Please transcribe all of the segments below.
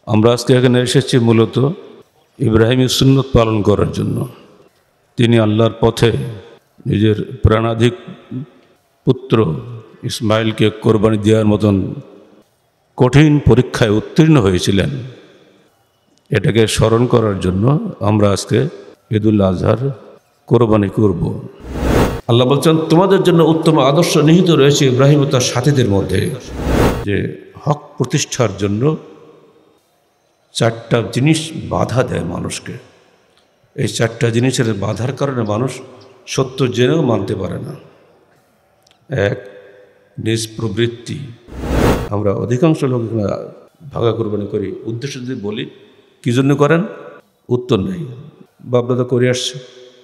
আমরা আজকে এখানে এসেছি মূলত ইব্রাহিমের সুন্নত পালন করার জন্য। তিনি আল্লাহর পথে নিজের প্রাণাধিক পুত্র ইসমাইলকে কোরবানি দেওয়ার মতন কঠিন পরীক্ষায় উত্তীর্ণ হয়েছিলেন। এটাকে স্মরণ করার জন্য আমরা আজকে ঈদুল আজহার কোরবানি করব। আল্লাহ বলছেন, তোমাদের জন্য উত্তম আদর্শ নিহিত রয়েছে ইব্রাহিম ও তার সাথীদের মধ্যে, যে হক প্রতিষ্ঠার জন্য চারটা জিনিস বাধা দেয় মানুষকে। এই চারটা জিনিসের বাধার কারণে মানুষ সত্য জেনেও মানতে পারে না। এক, নিজ প্রবৃত্তি। আমরা অধিকাংশ লোক ভাগা কোরবানি করি, উদ্দেশ্য যদি বলি কী জন্য করেন, উত্তর নেই। বাপদাদা করে আসছে,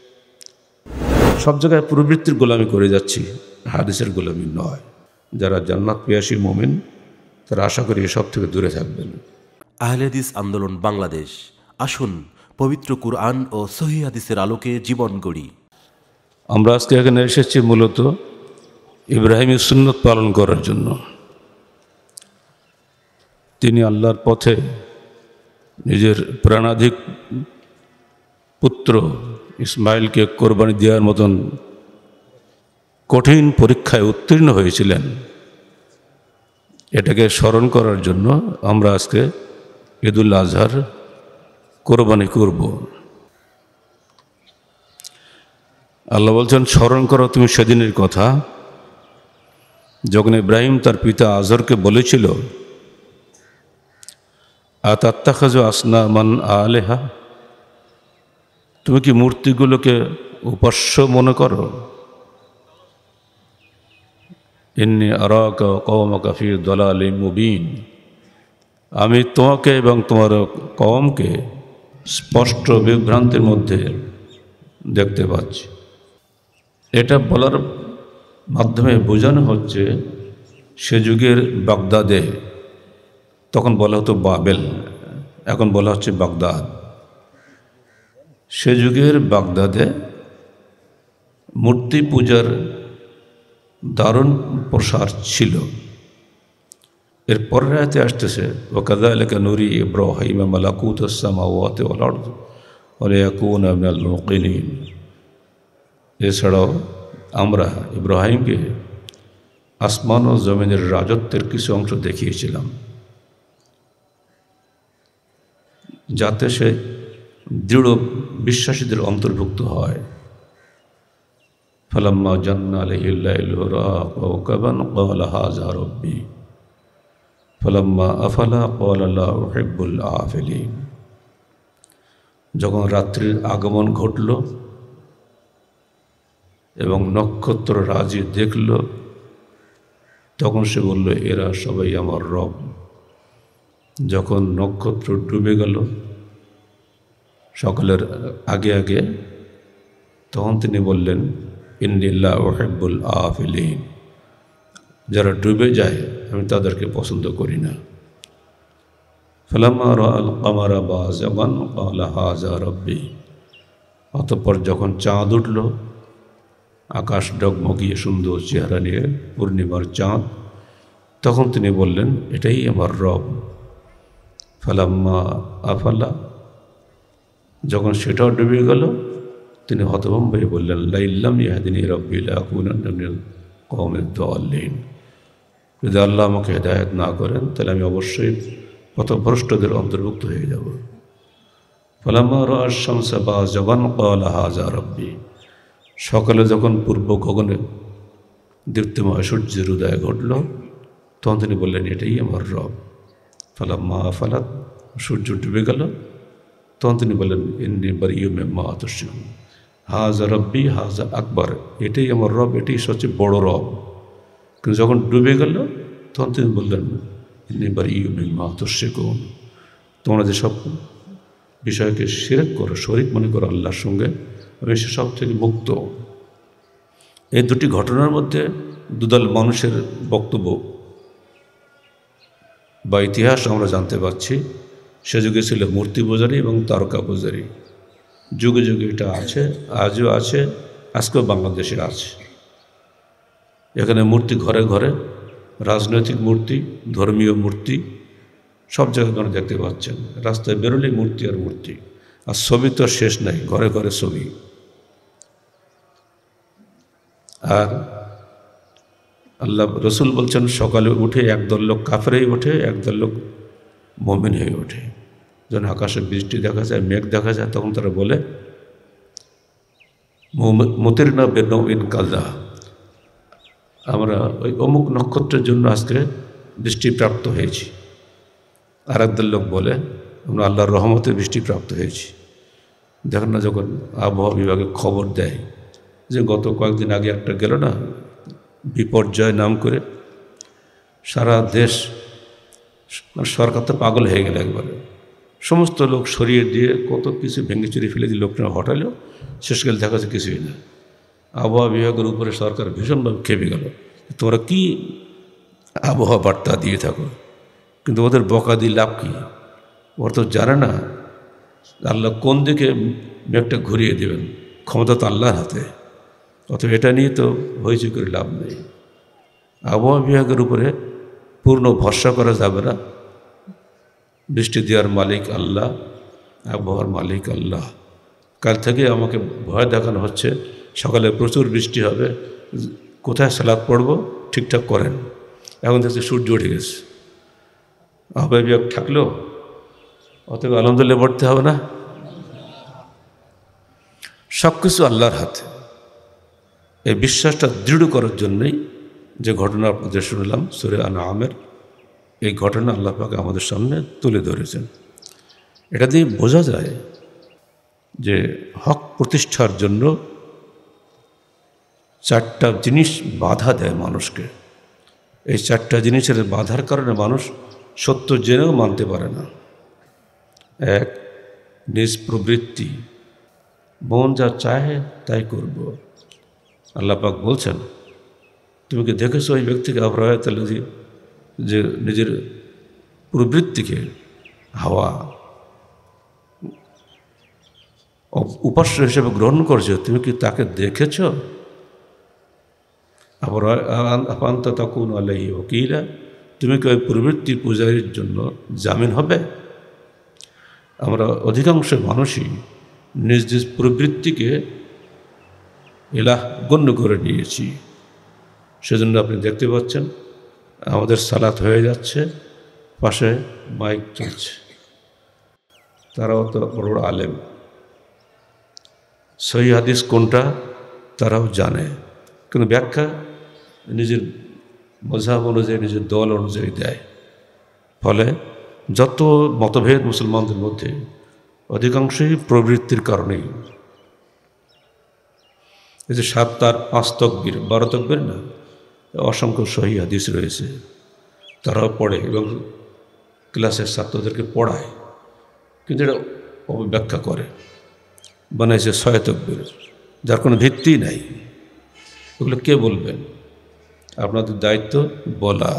সব জায়গায় প্রবৃত্তির গোলামি করে যাচ্ছি, হাদিসের গোলামি নয়। যারা জান্নাত পেয়াসী মুমিন তারা আশা করি এসব থেকে দূরে থাকবেন। আহলে হাদিস আন্দোলন বাংলাদেশ, আসুন পবিত্র কুরআন ও সহিহ হাদিসের আলোকে জীবন গড়ি। আমরা আজকে এখানে এসেছি মূলত ইব্রাহিমের সুন্নত পালন করার জন্য। তিনি আল্লাহর পথে নিজের প্রাণাধিক পুত্র ইসমাইলকে কোরবানি দেওয়ার মতন কঠিন পরীক্ষায় উত্তীর্ণ হয়েছিলেন। এটাকে স্মরণ করার জন্য আমরা আজকে ঈদুল আজহার কোরবানি করব। আল্লাহ বলছেন, স্মরণ করো তুমি সেদিনের কথা যখন ইব্রাহিম তার পিতা আজরকে বলেছিল, আতাত্তাখাযু আসনামান আলেহা, তুমি কি মূর্তিগুলোকে উপাস্য মনে করো? ইন্নী আরাকা ওয়া কওমাকা ফী দালালিম মুবিন, আমি তোমাকে এবং তোমার কওমকে স্পষ্ট বিভ্রান্তির মধ্যে দেখতে পাচ্ছি। এটা বলার মাধ্যমে বোঝানো হচ্ছে সে যুগের বাগদাদে, তখন বলা হতো বাবেল, এখন বলা হচ্ছে বাগদাদ। সে যুগের বাগদাদে মূর্তি পূজার দারুণ প্রসার ছিল। এর পরের আয়াতে আসতেছে, ওয়া কাযালিকা নুরি ইব্রাহিমা মালাকুতাস সামাওয়াতি ওয়াল আরদ ওয়া লিয়াকুনা মিনাল মুকিনিন। এছাড়াও আমরা ইব্রাহিমকে আসমান ও জমিনের রাজত্বের কিছু অংশ দেখিয়েছিলাম, যাতে সে দৃঢ় বিশ্বাসীদের অন্তর্ভুক্ত হয়। ফালাম্মা জান্না আলাইহিল লাইলু রাআ কাওকাবান ক্বালা হাযা রাব্বি ফালাম্মা আফালা ক্বালা লা উহিব্বুল আফিলিন। যখন রাত্রির আগমন ঘটল এবং নক্ষত্র রাজি দেখল, তখন সে বলল, এরা সবাই আমার রব। যখন নক্ষত্র ডুবে গেল সকালের আগে আগে, তখন তিনি বললেন, ইন্নী লা উহিব্বুল আফিলিন, যারা ডুবে যায় আমি তাদেরকে পছন্দ করি না। ফালাম্মা রাআল কামারা বাযিগান ক্বালা হাযা রাব্বি, অতঃপর যখন চাঁদ উঠল, আকাশ ডগমগিয়ে সুন্দর চেহারা নিয়ে, পূর্ণিমার চাঁদ, তখন তিনি বললেন, এটাই আমার রব। ফালাম্মা আফালা, যখন সেটাও ডুবে গেল, তিনি হতভম্ব হয়ে বললেন, লাইল্লাম ইয়াহদিনী রাব্বি লাকুনান্না মিনাল কওমিদ দাল্লিন, যদি আল্লাহ আমাকে হেদায়েত না করেন তাহলে আমি অবশ্যই পথভ্রষ্টদের অন্তর্ভুক্ত হয়ে যাব। ফালাম্মা রাআ আশ-শামসা বাযিগান ক্বালা হাযা রাব্বি, সকালে যখন পূর্ব গগনে দীপ্তিময় সূর্যের উদয় ঘটল, তখন তিনি বললেন, এটাই আমার রব। ফালাম্মা আফালাত, সূর্য ডুবে গেল, তখন তিনি বললেন, ইন্নী বারিয়্যুম মিম্মা তুশরিকুন, হাযা রাব্বি হাযা আকবার, এটাই আমার রব, এটাই সবচেয়ে বড় রব। কিন্তু যখন ডুবে গেল, তখন তিনি বললেন, ইন্নী বারিয়্যুম মিম্মা তুশরিকুন, তোমরা যেসব বিষয়কে শিরক করো, শরীক মনে করো আল্লাহর সঙ্গে, আমি সেসব থেকে মুক্ত। এই দুটি ঘটনার মধ্যে দুদল মানুষের বক্তব্য বা ইতিহাস আমরা জানতে পারছি। সে যুগে ছিল মূর্তি পূজারী এবং তারকা পূজারী। যুগে যুগে এটা আছে, আজও আছে, আজকেও বাংলাদেশে আছে। এখানে মূর্তি ঘরে ঘরে, রাজনৈতিক মূর্তি, ধর্মীয় মূর্তি, সব জায়গায় আপনারা দেখতে পাচ্ছেন, রাস্তায় বেরোলেই মূর্তি আর মূর্তি, আর ছবি তো শেষ নাই, ঘরে ঘরে ছবি। আর আল্লাহ রসুল বলছেন সকালে উঠে একদল লোক কাফেরেই ওঠে, একদল লোক মুমিন হয়ে ওঠে। যখন আকাশে বৃষ্টি দেখা যায়, মেঘ দেখা যায়, তখন তারা বলে মুতিরনা বেনৌইন কাযা, আমরা ওই অমুক নক্ষত্রের জন্য আজকে বৃষ্টিপ্রাপ্ত হয়েছি। আর একদল লোক বলে আমরা আল্লাহর রহমতে বৃষ্টিপ্রাপ্ত হয়েছি। দেখেন না, যখন আবহাওয়া বিভাগে খবর দেয় যে গত কয়েকদিন আগে একটা গেল না বিপর্যয় নাম করে, সারা দেশ, সরকার তো পাগল হয়ে গেল একবারে, সমস্ত লোক সরিয়ে দিয়ে কত কিছু ভেঙে চুরি ফেলে দিয়ে লোকটা হটালো, শেষকালে দেখা যাচ্ছে কিছুই না। আবহাওয়া বিভাগের উপরে সরকার ভীষণভাবে খেপে গেল, তোমরা কি আবহাওয়া বার্তা দিয়ে থাকো, কিন্তু ওদের বকা দিয়ে লাভ কী? ওরা তো জানে না আল্লাহ কোন দিকে মেঘটা ঘুরিয়ে দেবেন, ক্ষমতা তো আল্লাহর হাতে। অথবা এটা নিয়ে তো হইচই করে লাভ নেই। আবহাওয়া বিভাগের উপরে পূর্ণ ভরসা করা যাবে না। বৃষ্টি দেওয়ার মালিক আল্লাহ, আবহাওয়ার মালিক আল্লাহ। কাল থেকে আমাকে ভয় দেখানো হচ্ছে সকালে প্রচুর বৃষ্টি হবে, কোথায় সালাত পড়বো ঠিকঠাক করেন। এখন দেখছি সূর্য উঠে গেছে, আবহাওয়া বিভাগ থাকলেও অতএব আলহামদুলিল্লাহ পড়তে হবে না। সব কিছু আল্লাহর হাতে। এই বিশ্বাসটা দৃঢ় করার জন্যই যে ঘটনা আপনাদের শুনলাম সূরা আনআমের, এই ঘটনা আল্লাহ পাক আমাদের সামনে তুলে ধরেছেন। এটা দিয়ে বোঝা যায় যে হক প্রতিষ্ঠার জন্য চারটা জিনিস বাধা দেয় মানুষকে। এই চারটা জিনিসের বাধার কারণে মানুষ সত্য জেনেও মানতে পারে না। এক, নিজ প্রবৃত্তি, মন যা চায় তাই করব। আল্লাহ পাক বলছেন, তুমি কি দেখেছো ওই ব্যক্তিকে আবরাহাতাল্লাহ যে নিজের প্রবৃত্তিকে হাওয়া উপাস্য হিসেবে গ্রহণ করছো, তুমি কি তাকে দেখেছ? আবার আপান্ত তকুন আলাইহি ওয়াকিলা, তুমি কি ওই প্রবৃত্তির পূজারীর জন্য জামিন হবে? আমরা অধিকাংশ মানুষই নিজ নিজ প্রবৃত্তিকে ইলাহ গণ্য করে নিয়েছি। সেজন্য আপনি দেখতে পাচ্ছেন আমাদের সালাত হয়ে যাচ্ছে, পাশে মাইক চলছে, তারাও তো বড় বড় আলেম, সহিহ হাদিস কোনটা তারাও জানে, কিন্তু ব্যাখ্যা নিজের মযহাব অনুযায়ী, নিজের দল অনুযায়ী দেয়। ফলে যত মতভেদ মুসলমানদের মধ্যে অধিকাংশই প্রবৃত্তির কারণেই। এই যে 7 আর 5 তাকবীর 12 তাকবীর না, অসংখ্য সহিহ হাদিস রয়েছে, তারাও পড়ে এবং ক্লাসের ছাত্রদেরকে পড়ায়, কিন্তু এটা অপব্যাখ্যা করে, বানাইছে 6 তাকবীর, যার কোনো ভিত্তি নাই। এগুলো কে বলবেন? আপনাদের দায়িত্ব বলা।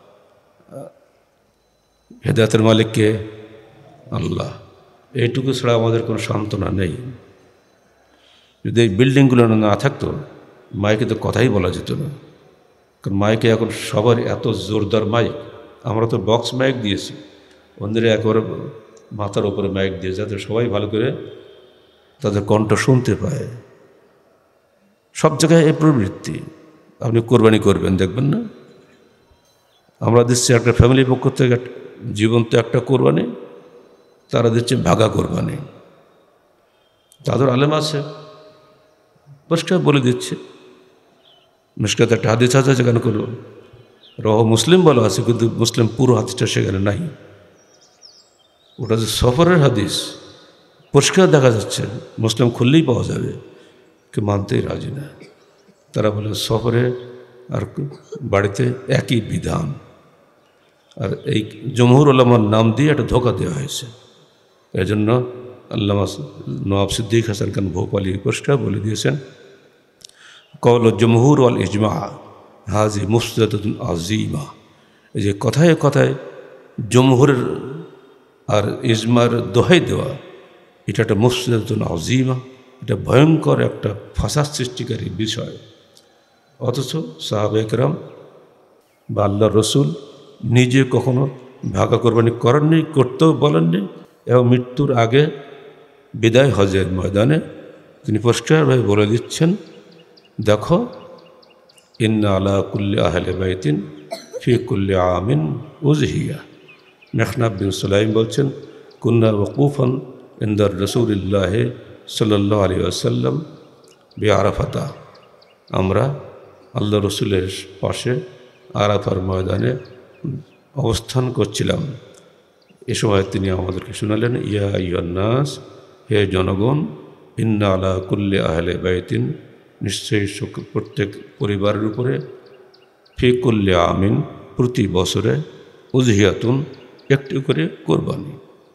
হেদায়েতের মালিক কে? আল্লাহ। এইটুকু ছাড়া আমাদের কোনো সান্ত্বনা নেই। যদি এই বিল্ডিংগুলো না থাকতো, মাইকে তো কথাই বলা যেত না। কারণ মাইকে এখন সবার এত জোরদার মাইক, আমরা তো বক্স মাইক দিয়েছি, অন্যরা একেবারে মাথার ওপরে মাইক দিয়ে, যাতে সবাই ভালো করে তাদের কণ্ঠ শুনতে পায়। সব জায়গায় এই প্রবৃত্তি। আপনি কোরবানি করবেন, দেখবেন না আমরা দিচ্ছি একটা ফ্যামিলির পক্ষ থেকে জীবন্ত একটা কোরবানি, তারা দিচ্ছে ভাগা কোরবানি। তাদের আলেম আছে, পরিষ্কার বলে দিচ্ছে। মিশকাতে একটা হাদিস আছে যেখানে কোনো রহ মুসলিম বলা আছে, কিন্তু মুসলিম পুরো হাদিসটা সেখানে নাই। ওটা যে সফরের হাদিস, পরিষ্কার দেখা যাচ্ছে, মুসলিম খুললেই পাওয়া যাবে, কেউ মানতেই রাজি না। তারা বলে সফরে আর বাড়িতে একই বিধান। আর এই জমহুর উলামার নাম দিয়ে একটা ধোঁকা দেওয়া হয়েছে। এই জন্য আল্লামা নওয়াব সিদ্দিক হাসান খান ভোপালী পরিষ্কার বলে দিয়েছেন, কওল জমহুর ওয়াল ইজমা হাজি মুফসাদাতুন আযীমা। এই যে কথায় কথায় জমহুরের আর ইজমার দোহাই দেওয়া, এটা একটা মুফসাদাতুন আযীমা, এটা ভয়ঙ্কর একটা ফাসাদ সৃষ্টিকারী বিষয়। অথচ সাহাবা একরাম বা আল্লাহ রসুল নিজে কখনো ভাগা কোরবানি করেননি, করতেও বলেননি, এবং মৃত্যুর আগে বিদায় হজের ময়দানে তিনি পরিষ্কারভাবে বলে দিচ্ছেন, দেখো ইন্না আলা কুল্লি আহলে বাইতিন ফি কুল্লি আমিন উজহিয়া। মেখনাব বিন সুলাইম বলছেন, কুন্না ওয়াকুফান ইনদার রাসূলিল্লাহ সাল্লাল্লাহু আলাইহি ওয়াসাল্লাম বিআরাফাতা, আমরা আল্লাহ রসুলের পাশে আরাফার ময়দানে অবস্থান করছিলাম। এ সময় তিনি আমাদেরকে শুনালেন, ইয়া আইয়ুহান নাস, হে জনগণ, ইন্না আলা কুল্লি আহলে বাইতিন, নিশ্চয়ই প্রত্যেক পরিবারের উপরে, ফি কুল্লি আমিন, প্রতি বছরে, উজহিয়াতুন, একটি করে কোরবানি।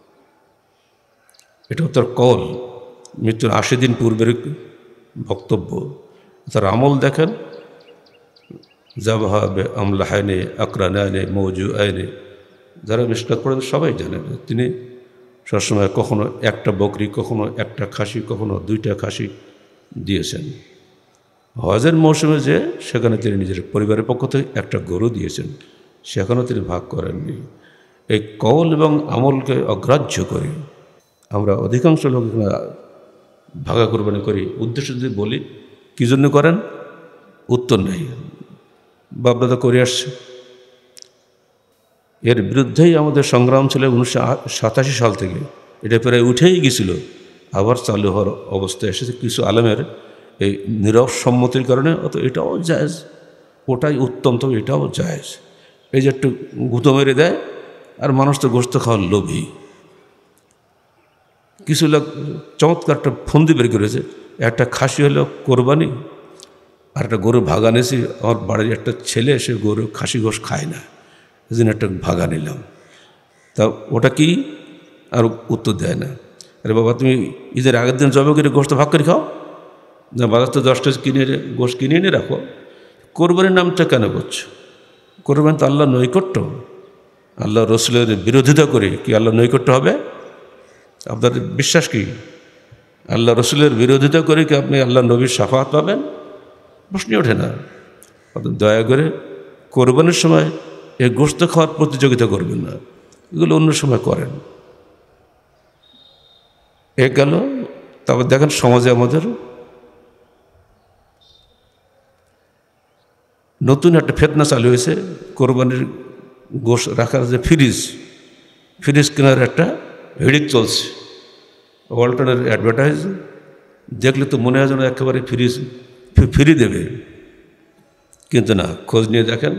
এটা তার কল, মৃত্যুর 80 দিন পূর্বের বক্তব্য। তার আমল দেখেন, জাবাহাবে আমলাহাইনে আকরানায়নে মৌজু আইনে, যারা মিশকাত পড়েন সবাই জানেন তিনি সবসময় কখনো একটা বকরি, কখনো একটা খাসি, কখনো 2টা খাসি দিয়েছেন। হজের মৌসুমে যে সেখানে তিনি নিজের পরিবারের পক্ষ থেকে একটা গরু দিয়েছেন, সেখানেও তিনি ভাগ করেননি। এই কওল এবং আমলকে অগ্রাহ্য করে আমরা অধিকাংশ লোক ভাগা কোরবানি করি। উদ্দেশ্য যদি বলি কী জন্য করেন, উত্তর নেই, বাপদাদা করে আসছে। এর বিরুদ্ধেই আমাদের সংগ্রাম ছিল 1987 সাল থেকে। এটা প্রায় উঠেই গেছিল, আবার চালু হওয়ার অবস্থায় এসেছে কিছু আলেমের এই নীরব সম্মতির কারণে। অত এটাও জায়েজ, ওটাই উত্তম, তবে এটাও জায়েজ। এই যে একটু গুঁতো মেরে দেয়, আর মানুষ তো গোশত খাওয়ার লোভী। কিছু লোক চমৎকার একটা ফন্দি বের করেছে, একটা খাসি হলো কোরবানি, আর একটা গরু ভাগা নিয়েছি। আমার বাড়ির একটা ছেলে, সে গরু খাসি গোশ খায় না, এই জন্য একটা ভাগা নিলাম। তা ওটা কি? আর উত্তর দেয় না। আরে বাবা, তুমি ঈদের আগের দিন জবে করে গোশত ভাগ করে খাও না, বাজার তো 10টা গোশ কিনে এনে রাখো। কোরবানির নামটা কেন করছো? কোরবানি তো আল্লাহ নৈকট্য। আল্লাহ রসুলের বিরোধিতা করে কি আল্লাহ নৈকট্য হবে? আপনার বিশ্বাস কি আল্লাহ রসুলের বিরোধিতা করে কি আপনি আল্লাহ নবীর শাফাত পাবেন? প্রশ্নই ওঠে না। আপনি দয়া করে কোরবানির সময় এই গোশত খাওয়ার প্রতিযোগিতা করবেন না, এগুলো অন্য সময় করেন। এ গেল। তারপর দেখেন সমাজে আমাদের নতুন একটা ফেতনা চালু হয়েছে, কোরবানির গোশ রাখার যে ফ্রিজ কেনার একটা হিড়িক চলছে। ওয়ালটনের অ্যাডভার্টাইজ দেখলে তো মনে হয় যেন একেবারে ফ্রি দেবে, কিন্তু না, খোঁজ নিয়ে দেখেন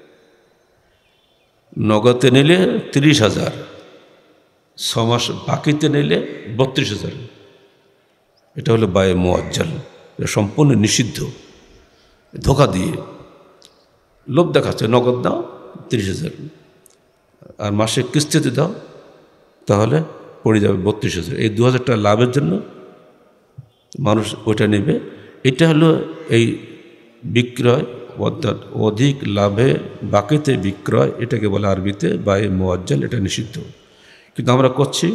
নগদে নিলে 30,000, 6 মাস বাকিতে নিলে 32,000। এটা হলো বায়ে মুআজ্জাল, এটা সম্পূর্ণ নিষিদ্ধ। ধোকা দিয়ে লোভ দেখাচ্ছে, নগদ দাও 30,000, আর মাসে কিস্তিতে দাও, তাহলে পড়ে যাবে 32,000। এই 2,000 টাকা লাভের জন্য মানুষ ওইটা নেবে। এটা হলো এই বিক্রয়, অর্থাৎ অধিক লাভে বাকিতে বিক্রয়, এটাকে বলে আরবিতে বায়ে মুআজ্জাল, এটা নিষিদ্ধ। কিন্তু আমরা করছি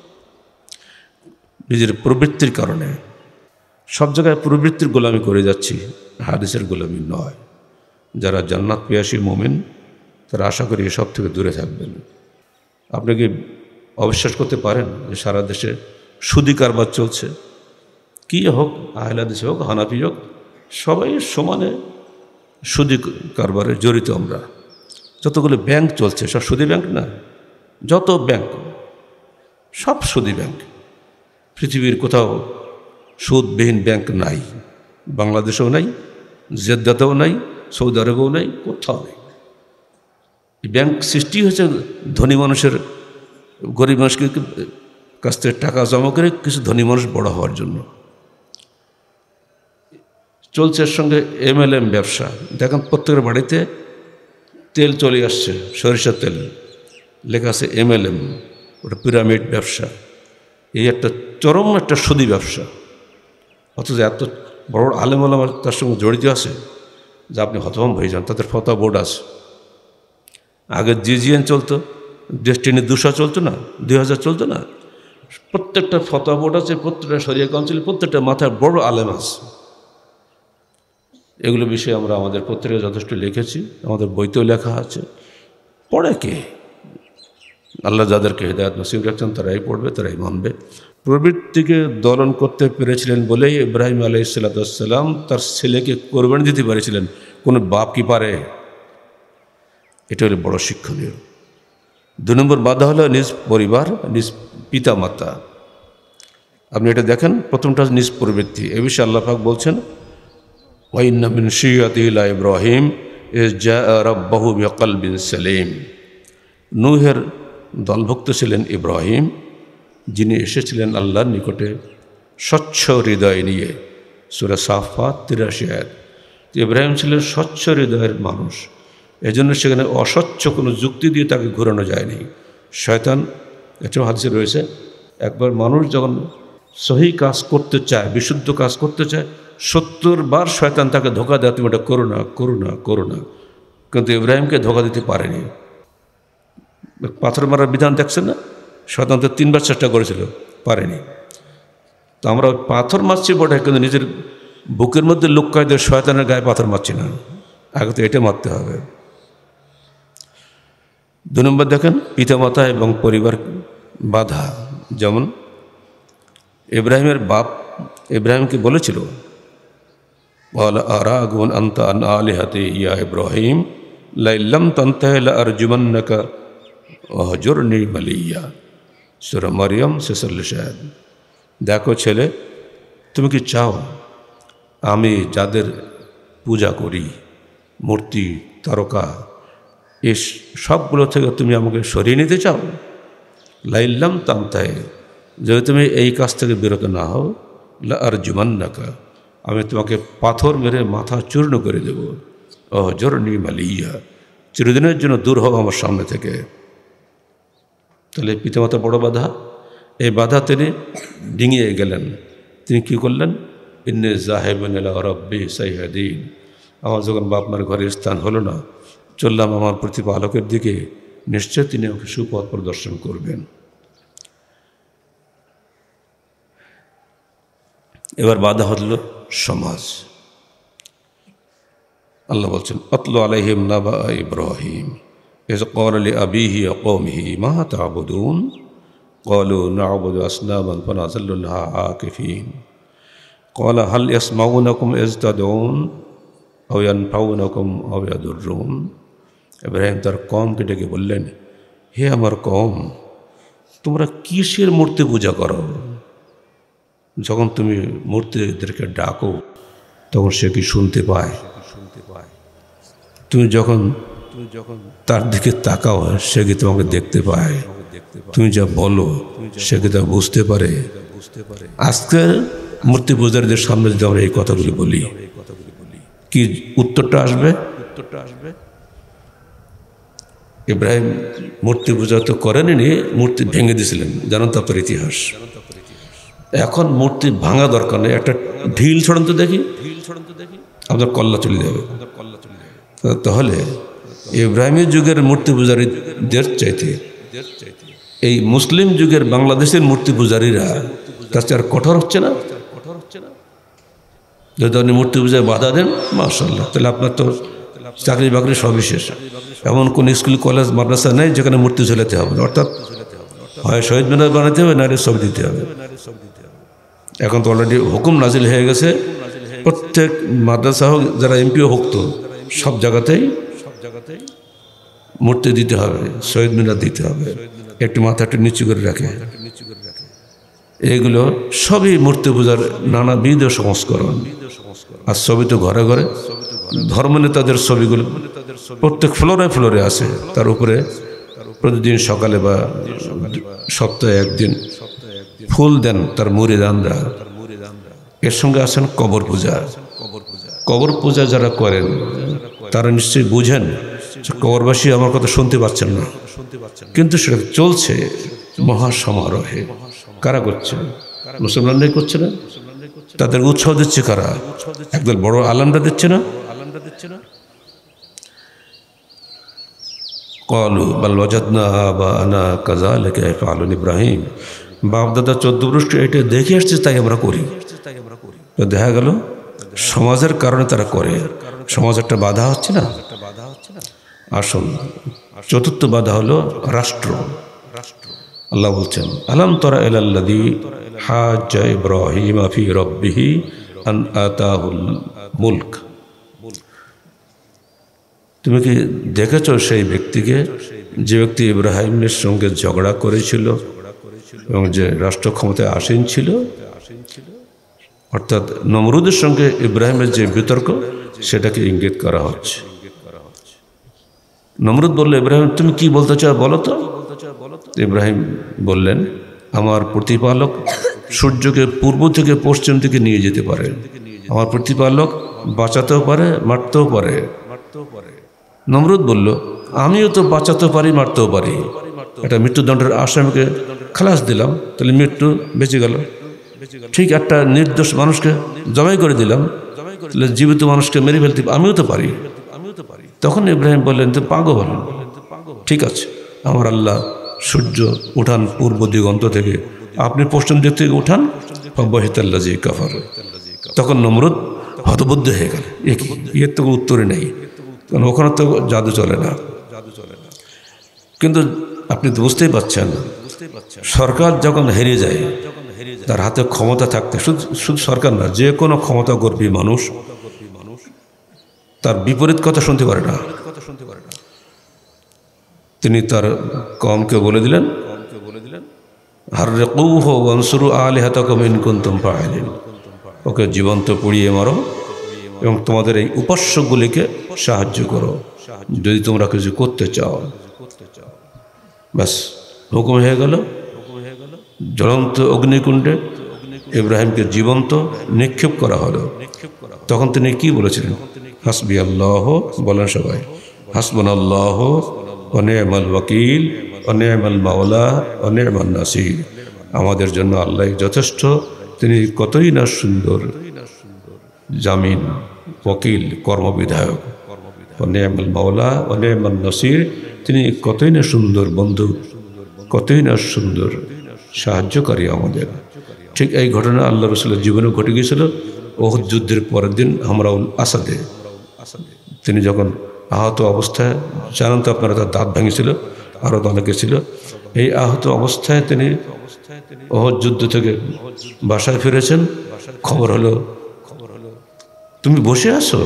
নিজের প্রবৃত্তির কারণে। সব জায়গায় প্রবৃত্তির গোলামি করে যাচ্ছি, হাদিসের গোলামি নয়। যারা জান্নাত পিয়াসী মুমিন, তারা আশা করি এসব থেকে দূরে থাকবেন। আপনি কি অবিশ্বাস করতে পারেন যে সারা দেশে সুদি কারবার চলছে? কী হোক, আহলে হাদিস হোক, হানাফি হোক, সবাই সমানে সুদি কারবারে জড়িত। আমরা যতগুলো ব্যাংক চলছে সব সুদি ব্যাংক না? যত ব্যাংক সব সুদি ব্যাংক। পৃথিবীর কোথাও সুদবিহীন ব্যাংক নাই, বাংলাদেশেও নাই, জেদ্দাতেও নাই, সৌদি আরবেও নাই, কোথাও নেই। ব্যাংক সৃষ্টি হয়েছে ধনী মানুষের, গরিব মানুষকে কাছ থেকে টাকা জমা করে কিছু ধনী মানুষ বড় হওয়ার জন্য। চলছে এর সঙ্গে MLM ব্যবসা। দেখেন প্রত্যেকের বাড়িতে তেল চলে আসছে, সরিষার তেল, লেখা আছে MLM, ওটা পিরামিড ব্যবসা। এই একটা চরম একটা সুদি ব্যবসা। অথচ এত বড় আলেম ওলামা তার সঙ্গে জড়িত আছে যে আপনি হতভম্ব হয়ে যান। তাদের ফতোয়া বোর্ড আছে। আগে GGN চলতো, ডেস্টিনি 200 চলতো না, 2000 চলতো না। প্রত্যেকটা ফতোয়া বোর্ড আছে, প্রত্যেকটা শরিয়া কাউন্সিল, প্রত্যেকটা মাথায় বড় আলেম আছে। এগুলো বিষয়ে আমরা আমাদের পত্রিকায় যথেষ্ট লিখেছি, আমাদের বইতেও লেখা আছে। পড়ে কে? আল্লাহ যাদেরকে হিদায়াত নসিব রাখছেন তারাই পড়বে, তারাই মানবে। প্রবৃত্তিকে দলন করতে পেরেছিলেন বলেই ইব্রাহিম আলাইহিসসালাম তার ছেলেকে কোরবানি দিতে পেরেছিলেন। কোনো বাপ কি পারে? এটা হলো বড় শিক্ষণীয়। 2 নম্বর বাধা হলো নিজ পরিবার, নিজ পিতা মাতা। আপনি এটা দেখেন, প্রথমটা নিজ প্রবৃত্তি। এ বিষয়ে আল্লাহ পাক বলছেন, ওয়াইন্না মিন শিয়াতিহি লা ইব্রাহিম ইয জাআ রাব্বাহু বিকলবিন সালিম। নূহের দলভুক্ত ছিলেন ইব্রাহিম, যিনি এসেছিলেন আল্লাহর নিকটে স্বচ্ছ হৃদয় নিয়ে। সূরা সাফফাত 83 আয়াত। ইব্রাহিম ছিলেন স্বচ্ছ হৃদয়ের মানুষ, এজন্য সেখানে অস্বচ্ছ কোনো যুক্তি দিয়ে তাকে ঘোরানো যায়নি। শয়তান, এটাও হাদিসে রয়েছে, একবার মানুষ যখন সহি কাজ করতে চায়, বিশুদ্ধ কাজ করতে চায়, 70 বার শয়তান তাকে ধোকা দেয়, তুমি এটা করো না, করো না, করো না। কিন্তু ইব্রাহিমকে ধোকা দিতে পারেনি। পাথর মারার বিধান দেখছেন না? শয়তান তো 3 বার চেষ্টা করেছিল, পারেনি। তো আমরা পাথর মারছি বটে, কিন্তু নিজের বুকের মধ্যে লুক্কায় দিয়ে শয়তানের গায়ে পাথর মারছি না। আগে তো এটা মারতে হবে। 2 নম্বর দেখেন, পিতামাতা এবং পরিবার বাধা। যেমন ইব্রাহিমের বাপ ইব্রাহিমকে বলেছিল, ওয়ালা আরাগুন আনতা আন আলিহাতি ইয়া ইব্রাহিম লাইল্লাম তানতাহি লাআরজুমান্নাকা ওয়াহজুরনি মালিয়া। সূরা মারইয়াম 46 আয়াত। দেখো ছেলে, তুমি কি চাও আমি যাদের পূজা করি, মূর্তি, তারকা, এই সবগুলো থেকে তুমি আমাকে সরিয়ে নিতে চাও? লাইল্লাম তানতাহি, যদি তুমি এই কাজ থেকে বিরত না হও, লাআরজুমান্নাকা, আমি তোমাকে পাথর মেরে মাথা চূর্ণ করে দেব। ওয়াহজুরনি মালিয়া, চিরদিনের জন্য দূর হও আমার সামনে থেকে। তাহলে পিতামাতা বড় বাধা। এই বাধা তিনি ডিঙিয়ে গেলেন। তিনি কি করলেন? ইন্নী যাহিবুন ইলা রাব্বি সাইহাদিন, আমার যখন বাপ মার ঘরে স্থান হলো না, চললাম আমার প্রতিপালকের দিকে, নিশ্চয় তিনি আমাকে সুপথ প্রদর্শন করবেন। এবার বাধা হলো সমাজ। আল্লাহ বলছেন, আতলু আলাইহিম নাবা ইব্রাহিম ইয ক্বালা লিআবিহি ওয়া কওমিহি মা তা'বুদুন ক্বালু না'বুদু আসনামান ফানাযাল্লু লাহা আকিফিন ক্বালা হাল ইয়াসমাউনাকুম ইয তাদউন আও ইয়ানফাউনাকুম আও ইয়াদুররুন। ইব্রাহিম তার কওমকে ডেকে বললেন, হে আমার কওম, তোমরা কিসের মূর্তি পূজা করো? যখন তুমি মূর্তিদেরকে ডাকো তখন সে কি শুনতে পায়? তুমি যখন তার দিকে তাকাও সে কি তোমাকে দেখতে পায়? তুমি যা বলো সে কি তা বুঝতে পারে? আজকের মূর্তি পূজারীদের সামনে যদি আমরা এই কথাগুলি বলি, কি উত্তরটা আসবে? ইব্রাহিম মূর্তি পূজা তো করেননি, মূর্তি ভেঙে দিয়েছিলেন, জানেন তো আপনার ইতিহাস। এখন মূর্তি ভাঙা দরকার নেই, একটা ঢিল ছড়ান তো দেখি, আপনার কল্লা চলে যাবে। তাহলে ইব্রাহিমের যুগের মূর্তি পূজারীদের চাইতে এই মুসলিম যুগের বাংলাদেশের মূর্তি পূজারীরা তার চেয়ে আর কঠোর হচ্ছে না? যদি আপনি মূর্তি পূজায় বাধা দেন, মাশাআল্লাহ, তাহলে আপনার তো চাকরি বাকরি সবিশেষ। এমন কোন স্কুল, কলেজ, মাদ্রাসা নেই যেখানে মূর্তি ঝুলাতে হবে, অর্থাৎ হয় শহীদ মিনার বানাতে হবে, নাহলে ছবি দিতে হবে। এখন তো অলরেডি হুকুম নাজিল হয়ে গেছে, প্রত্যেক মাদ্রাসা হোক, যারা এমপিও হোক, তো সব জায়গাতেই মূর্তি দিতে হবে, শহীদ মিনার দিতে হবে, একটু মাথা একটু নিচু করে রাখে। এগুলো সবই মূর্তি পূজার নানাবিধ সংস্করণ। আর ছবি তো ঘরে ঘরে, ধর্মনেতাদের ছবিগুলো প্রত্যেক ফ্লোরে ফ্লোরে আছে। তার উপরে প্রতিদিন সকালে বা সপ্তাহে একদিন ফুল দেন তার মুরিদানরা। এর সঙ্গে আছেন কবর পূজা। কবর পূজা যারা করেন তারা নিশ্চয়ই বুঝেন কবরবাসী আমার কথা শুনতে পাচ্ছেন না, কিন্তু সেটা চলছে মহাসমারোহে। কারা করছে? মুসলমানরাই করছে না? তাদের উৎসাহ দিচ্ছে কারা? একদল বড় আলেমরা দিচ্ছে না? ক্বালু বাল ওয়াজাদনা আবা'ানা কাযালিকা ইয়াফআলুন ইব্রাহিম, বাপ দাদা 14 বর্ষ এটা দেখে আসছে তাই আমরা করি। তো দেখা গেল সমাজের কারণে তারা করে, সমাজ একটা বাধা হচ্ছে না। আসল চতুর্থ বাধা হলো রাষ্ট্র। আল্লাহ বলছেন, আলাম তারা ইলাল্লাযী হাজ্জা ইব্রাহিম ফি রাব্বিহি আন আতাহুল মুলক। তুমি কি দেখেছ সেই ব্যক্তিকে, যে ব্যক্তি ইব্রাহিমের সঙ্গে ঝগড়া করেছিল এবং যে রাষ্ট্র ক্ষমতায় আসীন ছিল? অর্থাৎ নমরুদের সঙ্গে ইব্রাহিমের যে বিতর্ক, সেটাকে ইঙ্গিত করা হচ্ছে। নমরুদ বলল, ইব্রাহিম তুমি কি বলতে চাও বলো তো। ইব্রাহিম বললেন, আমার প্রতিপালক সূর্যকে পূর্ব থেকে পশ্চিম দিকে নিয়ে যেতে পারে, আমার প্রতিপালক বাঁচাতেও পারে মারতেও পারে। নমরুদ বলল, আমিও তো বাঁচাতেও পারি মারতেও পারি, একটা মৃত্যুদণ্ডের আসামিকে খালাস দিলাম, তাহলে মৃত্যু বেঁচে গেল। ঠিক একটা নির্দোষ মানুষকে জবাই করে দিলাম, তাহলে জীবিত মানুষকে মেরে ফেলতে আমিও তো পারি। তখন ইব্রাহিম বললেন, তো পাগল। ঠিক আছে, আমার আল্লাহ সূর্য উঠান পূর্ব দিগন্ত থেকে, আপনি পশ্চিম দিক থেকে উঠান। ফাবহিতাল্লাযী কাফার। তখন নমরুদ হতবুদ্ধি হয়ে গেল, এর তো উত্তরই নেই, কারণ ওখানে তো জাদু চলে না। কিন্তু আপনি তো বুঝতেই পারছেন, সরকার যখন হেরে যায়, তার হাতে ক্ষমতা থাকতে, শুধু সরকার না, যে কোনো ক্ষমতাগর্বী মানুষ তার বিপরীত কথা শুনতে পারে না। তিনি তার কওমকে বলে দিলেন, হাররিকুহু ওয়ানসুরু আলিহাতাকুম ইন কুনতুম ফাইলিন। ওকে জীবন্ত পুড়িয়ে মারো এবং তোমাদের এই উপাস্যগুলিকে সাহায্য করো যদি তোমরা কিছু করতে চাও। ব্যাস, হুকুম হয়ে গেল। জ্বলন্ত অগ্নিকুণ্ডে ইব্রাহিমকে জীবন্ত নিক্ষেপ করা হলো। তখন তিনি কি বলেছিলেন? হাসবি আল্লাহ, বলেন সবাই, হাসবুনাল্লাহ ওয়া নি'মাল ওয়াকিল ওয়া নি'মাল মাওলা ওয়া নি'মান নাসির। আমাদের জন্য আল্লাহ যথেষ্ট, তিনি কতই না সুন্দর জামিন, ওয়াকিল, কর্মবিধায়ক। ওয়া নি'মাল মাওলা ওয়া নি'মান নাসির, তিনি কতই না সুন্দর বন্ধু, কতই না সুন্দর সাহায্যকারী আমাদের। ঠিক এই ঘটনা আল্লাহ রাসূলের জীবনে ঘটে গিয়েছিল ওহুদ যুদ্ধের পরের দিন হামরাউল আসাদে। তিনি যখন আহত অবস্থায়, জানেন তো আপনারা, তার দাঁত ভেঙেছিল, আরও তো অনেকে ছিল। এই আহত অবস্থায় তিনি ওহুদ যুদ্ধ থেকে বাসায় ফিরেছেন। খবর হলো, তুমি বসে আছো,